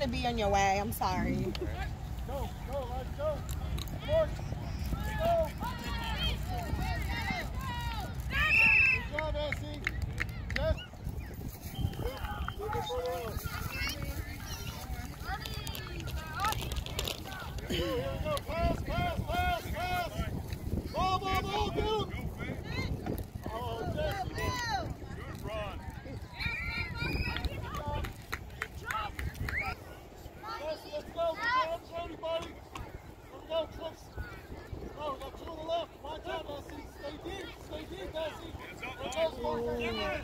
to be on your way. I'm sorry. Go, let's go. Push. Go. Good job, Essie. Yes. Here we go. Pass. Ball, get him. Oh, Jesse. Good run. Jesse, let's go. Get ready, buddy. Here we go, Tricks. Oh, we got two on the left. My job, Essie. Stay deep, Essie. There goes Parker.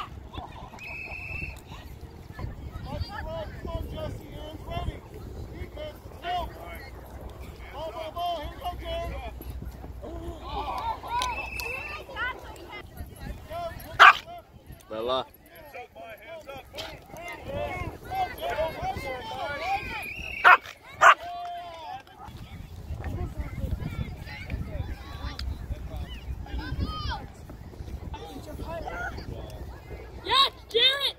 Come on, Jesse. Hands ready. Defense, let's go. Ball. Here we go, Jared. Bella. Yes, Jared!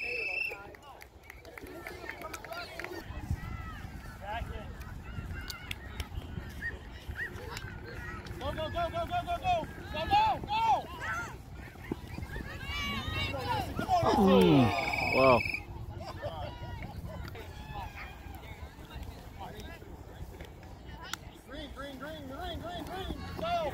Go! Wow. Green. Go!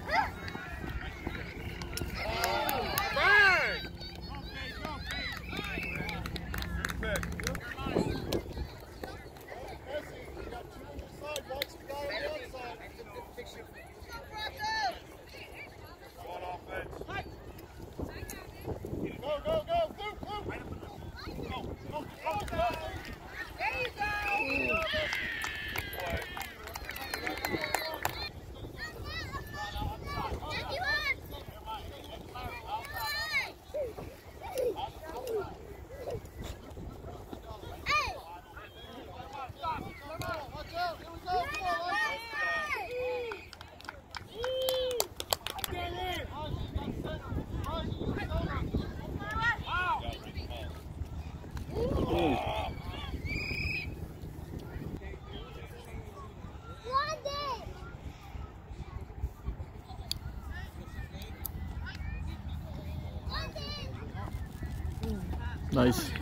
Nice.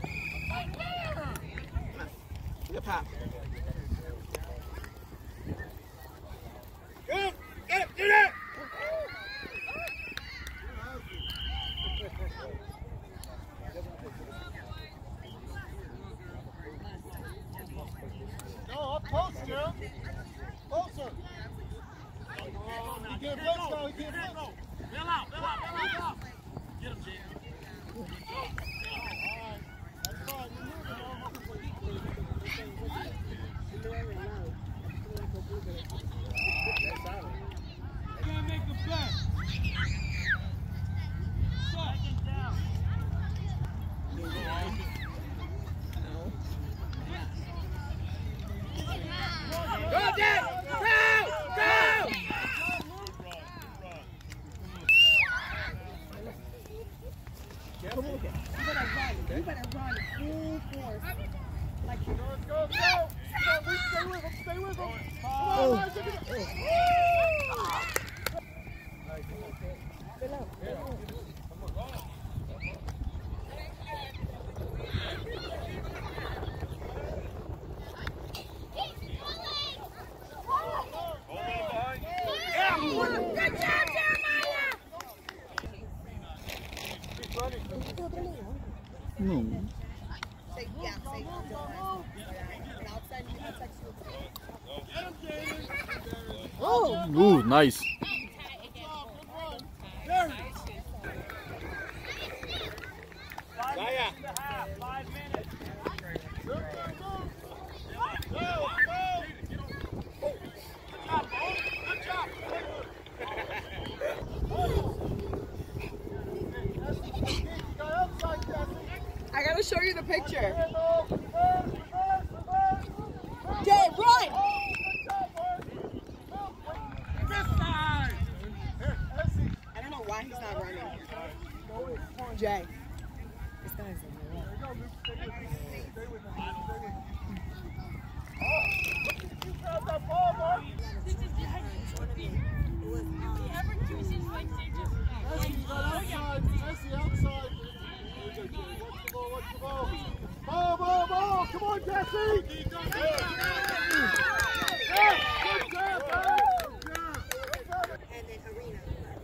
Good pop. Good! Get it! Do that! Go up close, Gerald. Closer. He can't blitz now. He can't blitz. Bail out. Get him, Jared. Can't make a bet. Second down. Go, Dad! Go! You better run full force. Like you Go. Stay with him. Good job, Jeremiah! Say yeah, say I'll text you. Oh, ooh, nice. Five minutes. Good job. I gotta show you the picture. Jay, run! I don't know why he's not running. Jay. Ball! Come on, Jesse! And then Arena.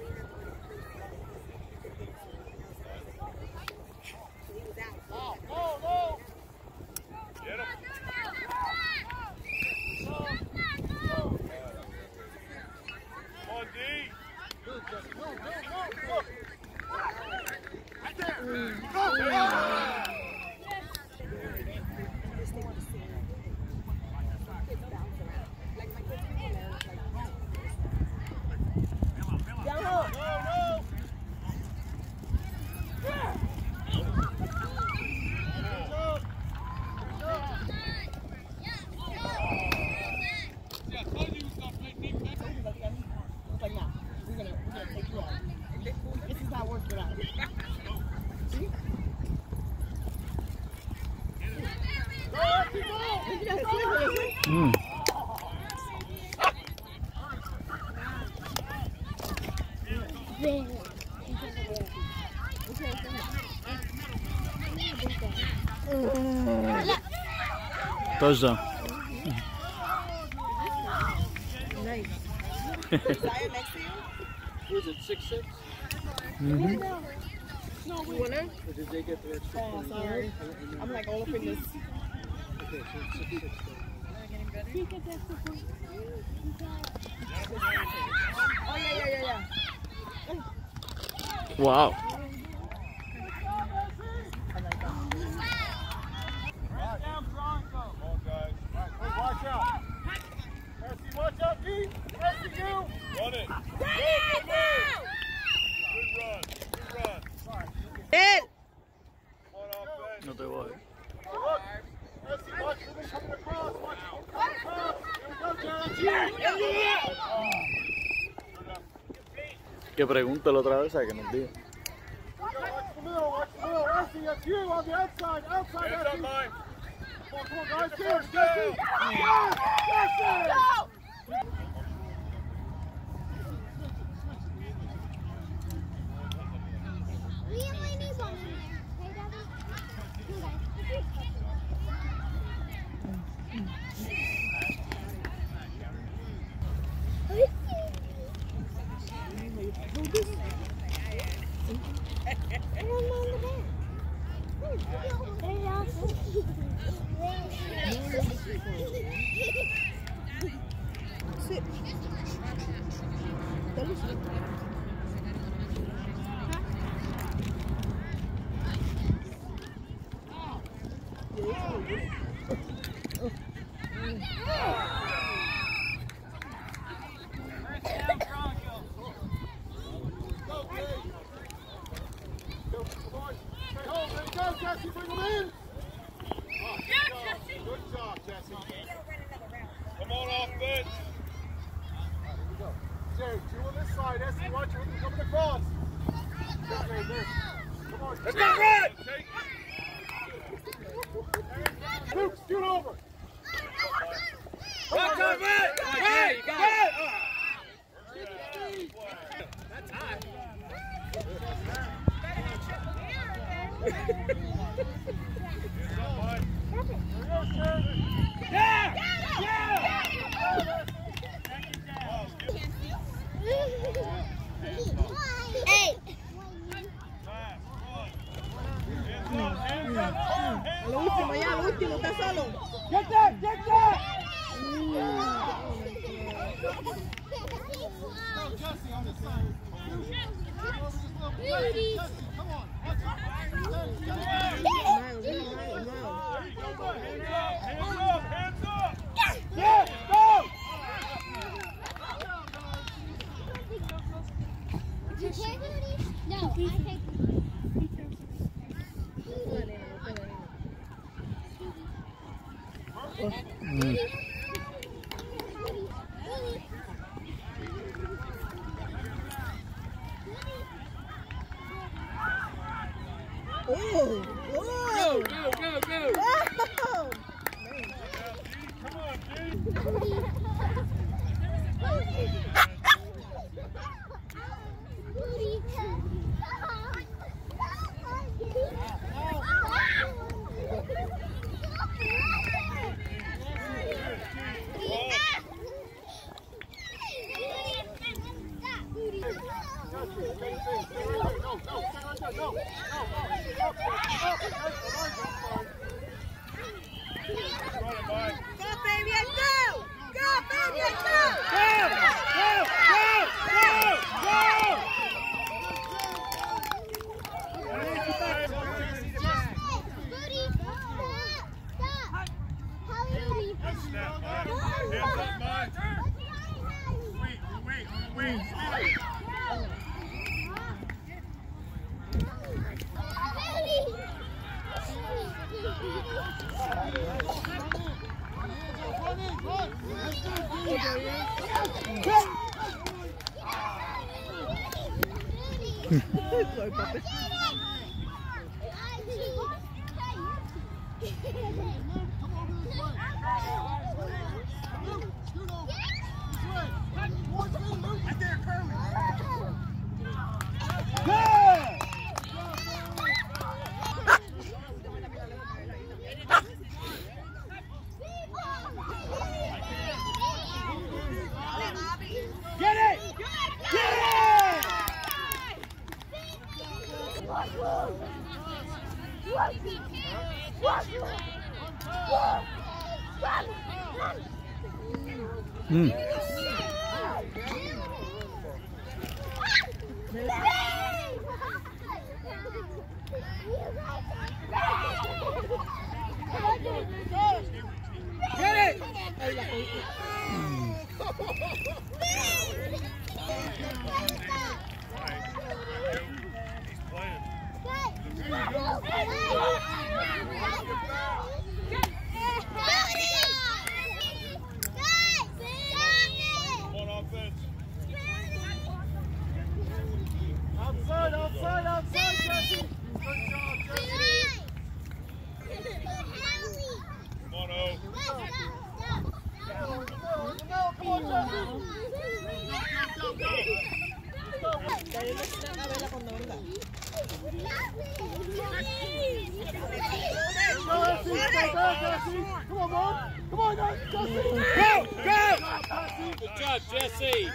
He was out. No! Get him. Come on, D. Go! Right there! Touchdown. Nice. Zion next to you? Was it 6-6? Mm-hmm. Winner? Or did they get their extra Oh, point? sorry. I'm like all up in this. Okay, so it's 6-6. Oh, yeah. Wow. Down Broncos. Come on, guys. Watch out! Essie, watch out, Keith! Essie, you! Run it. Good run. Hit! Come on, offense. No te voy. Look! Essie, watch for them coming across! Watch for them coming across! Here we go, Jared! Que pregúntalo otra vez a que nos diga. Watch the middle! Essie, that's you on the outside! Outside, Hands up, Essie! mine. Come on, guys, here! Jesse! Yes! Jesse! We only need one in there. Hey, Daddy. Sit. Delicious. Down Broncos. Stay home. There you go, Jesse. Bring him in. Good job, Jesse. Come on, offense. Jay, two on this side. Essie, watch her coming across. Okay, there. Come on. Let's go, Red. Luke, scoot over. Rock on, Red. Hey, you got it. That's high. Yeah! Hey! Lo último, ya, lo último, está solo. Get that! Get that! Jesse on the side. Beauty. Jesse, come on. Miles. Hands up. Yeah, go! You take it? No, I take Oh! Go, go, go, go. Oh! Come on, G. Good job, Jesse.